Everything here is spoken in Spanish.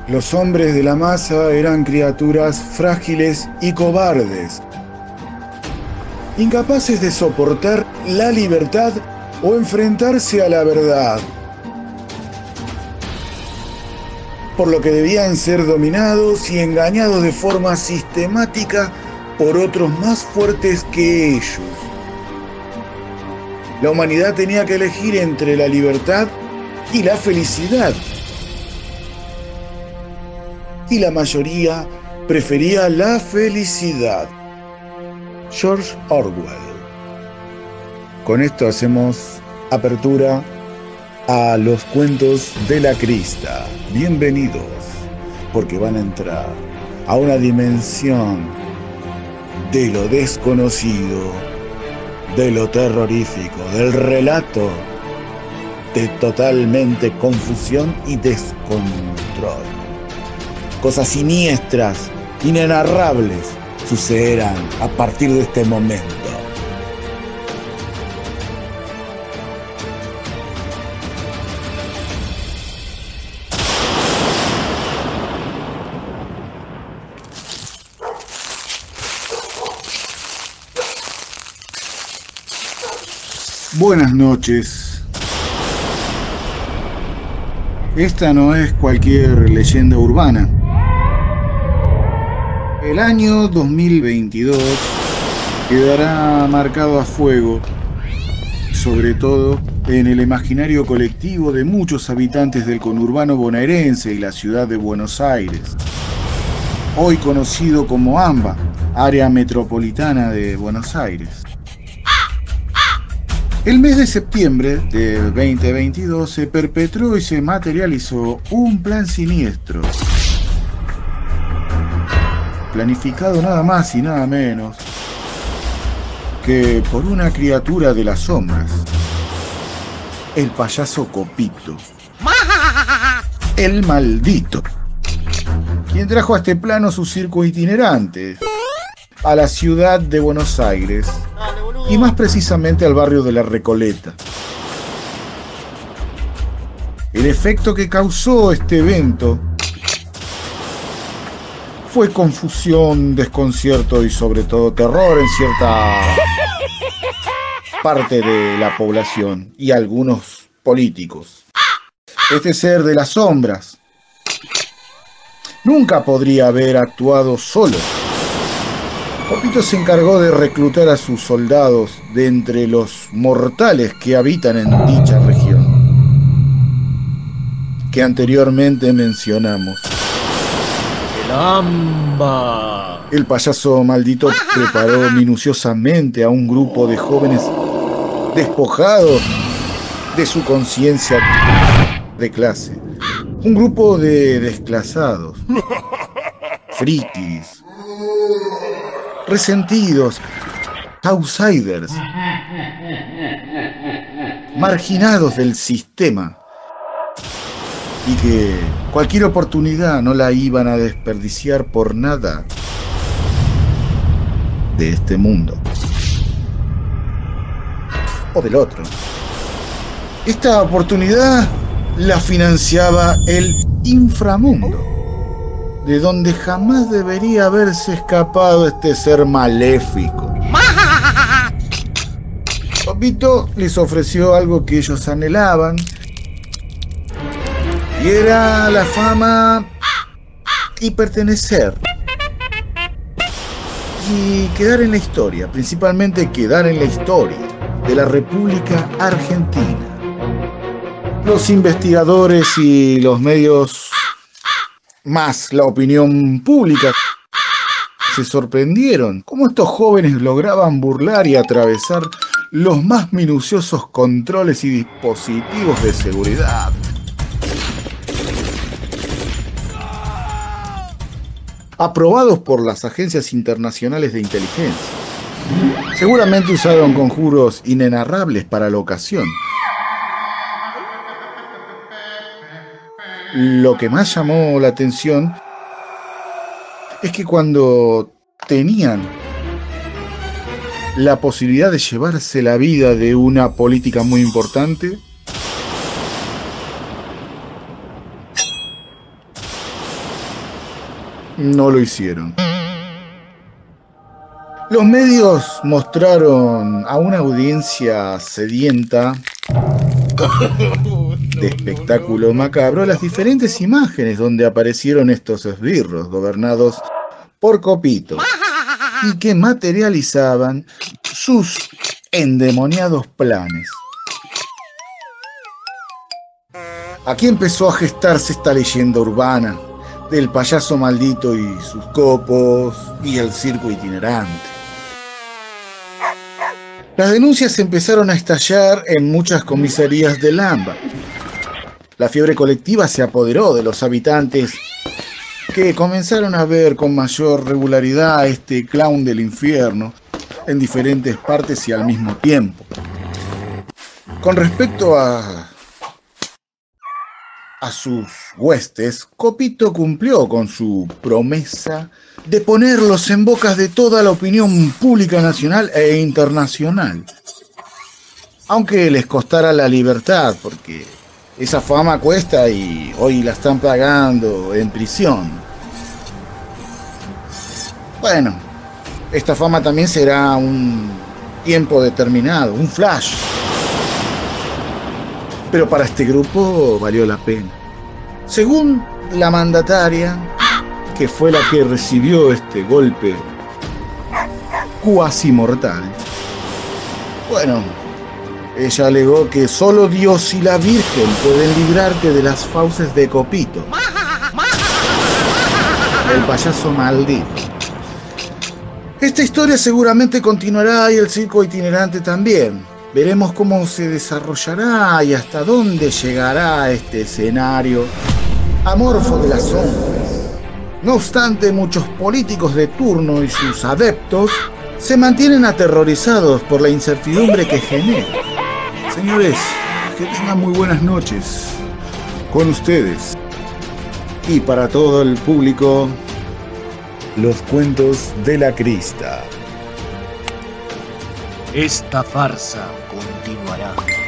Los hombres de la masa eran criaturas frágiles y cobardes, incapaces de soportar la libertad o enfrentarse a la verdad, por lo que debían ser dominados y engañados de forma sistemática por otros más fuertes que ellos. La humanidad tenía que elegir entre la libertad y la felicidad, y la mayoría prefería la felicidad. George Orwell. Con esto hacemos apertura a los cuentos de la crista. Bienvenidos, porque van a entrar a una dimensión de lo desconocido, de lo terrorífico, del relato de totalmente confusión y descontrol. Cosas siniestras, inenarrables, sucederán a partir de este momento. Buenas noches. Esta no es cualquier leyenda urbana. El año 2022 quedará marcado a fuego, sobre todo en el imaginario colectivo de muchos habitantes del conurbano bonaerense y la ciudad de Buenos Aires, hoy conocido como AMBA, Área Metropolitana de Buenos Aires. El mes de septiembre de 2022 se perpetró y se materializó un plan siniestro, planificado nada más y nada menos que por una criatura de las sombras, el payaso Copito, el maldito, quien trajo a este plano su circo itinerante a la ciudad de Buenos Aires, y más precisamente al barrio de La Recoleta. El efecto que causó este evento fue confusión, desconcierto y sobre todo terror en cierta parte de la población y algunos políticos. Este ser de las sombras nunca podría haber actuado solo. Copito se encargó de reclutar a sus soldados de entre los mortales que habitan en dicha región, que anteriormente mencionamos. ¡El AMBA! El payaso maldito preparó minuciosamente a un grupo de jóvenes despojados de su conciencia de clase. Un grupo de desclasados, frikis, resentidos, outsiders, marginados del sistema, y que cualquier oportunidad no la iban a desperdiciar por nada de este mundo o del otro. Esta oportunidad la financiaba el inframundo, de donde jamás debería haberse escapado este ser maléfico. Copito les ofreció algo que ellos anhelaban, y era la fama y pertenecer. Y quedar en la historia, principalmente quedar en la historia de la República Argentina. Los investigadores y los medios, más la opinión pública, se sorprendieron cómo estos jóvenes lograban burlar y atravesar los más minuciosos controles y dispositivos de seguridad. Aprobados por las agencias internacionales de inteligencia. Seguramente usaron conjuros inenarrables para la ocasión. Lo que más llamó la atención es que cuando tenían la posibilidad de llevarse la vida de una política muy importante, no lo hicieron. Los medios mostraron a una audiencia sedienta de espectáculo macabro las diferentes imágenes donde aparecieron estos esbirros gobernados por Copito y que materializaban sus endemoniados planes. Aquí empezó a gestarse esta leyenda urbana del payaso maldito y sus copos y el circo itinerante. Las denuncias empezaron a estallar en muchas comisarías de Lamba. La fiebre colectiva se apoderó de los habitantes, que comenzaron a ver con mayor regularidad a este clown del infierno en diferentes partes y al mismo tiempo. Con respecto a sus huestes, Copito cumplió con su promesa de ponerlos en bocas de toda la opinión pública nacional e internacional. Aunque les costara la libertad, porque esa fama cuesta y hoy la están pagando en prisión. Bueno, esta fama también será un tiempo determinado, un flash. Pero para este grupo valió la pena. Según la mandataria, que fue la que recibió este golpe cuasi mortal, bueno, ella alegó que solo Dios y la Virgen pueden librarte de las fauces de Copito, el payaso maldito. Esta historia seguramente continuará y el circo itinerante también. Veremos cómo se desarrollará y hasta dónde llegará este escenario amorfo de las sombras. No obstante, muchos políticos de turno y sus adeptos se mantienen aterrorizados por la incertidumbre que genera. Señores, que tengan muy buenas noches. Con ustedes y para todo el público, los cuentos de la crista. Esta farsa continuará.